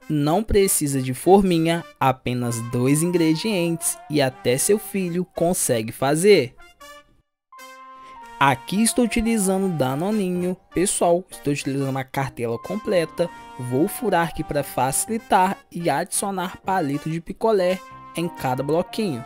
Não precisa de forminha, apenas 2 ingredientes e até seu filho consegue fazer. Aqui estou utilizando Danoninho, pessoal, estou utilizando uma cartela completa, vou furar aqui para facilitar e adicionar palito de picolé em cada bloquinho.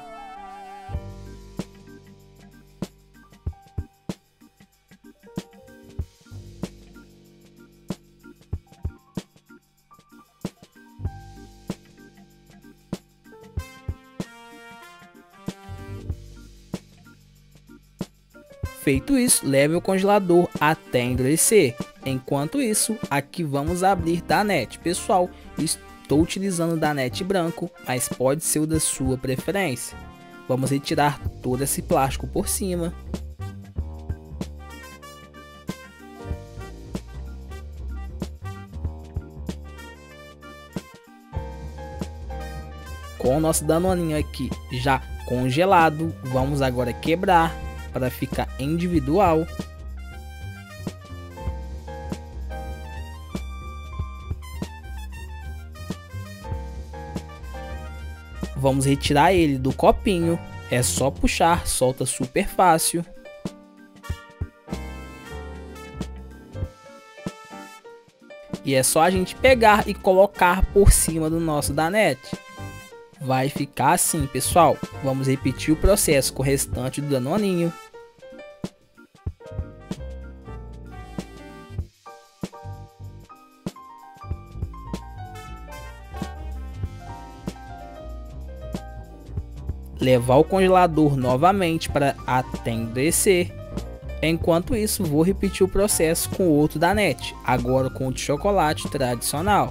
Feito isso, leve ao congelador até endurecer. Enquanto isso, aqui vamos abrir Danette. Pessoal, estou utilizando Danette branco, mas pode ser o da sua preferência. Vamos retirar todo esse plástico por cima. Com o nosso Danoninho aqui já congelado, vamos agora quebrar para ficar individual. Vamos retirar ele do copinho, é só puxar, solta super fácil. E é só a gente pegar e colocar por cima do nosso Danette. Vai ficar assim, pessoal. Vamos repetir o processo com o restante do Danoninho. Levar ao congelador novamente para até endurecer. Enquanto isso, vou repetir o processo com o outro Danette, agora com o de chocolate tradicional.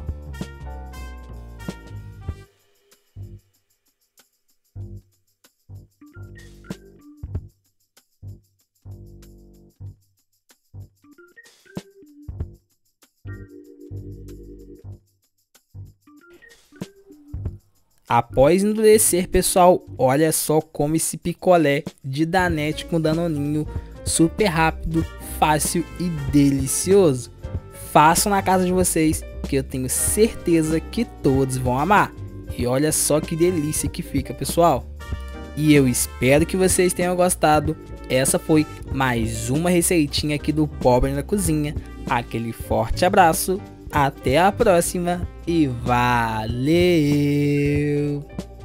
Após endurecer, pessoal, olha só como esse picolé de Danette com Danoninho, super rápido, fácil e delicioso. Façam na casa de vocês, que eu tenho certeza que todos vão amar. E olha só que delícia que fica, pessoal. E eu espero que vocês tenham gostado. Essa foi mais uma receitinha aqui do Pobre na Cozinha. Aquele forte abraço. Até a próxima e valeu!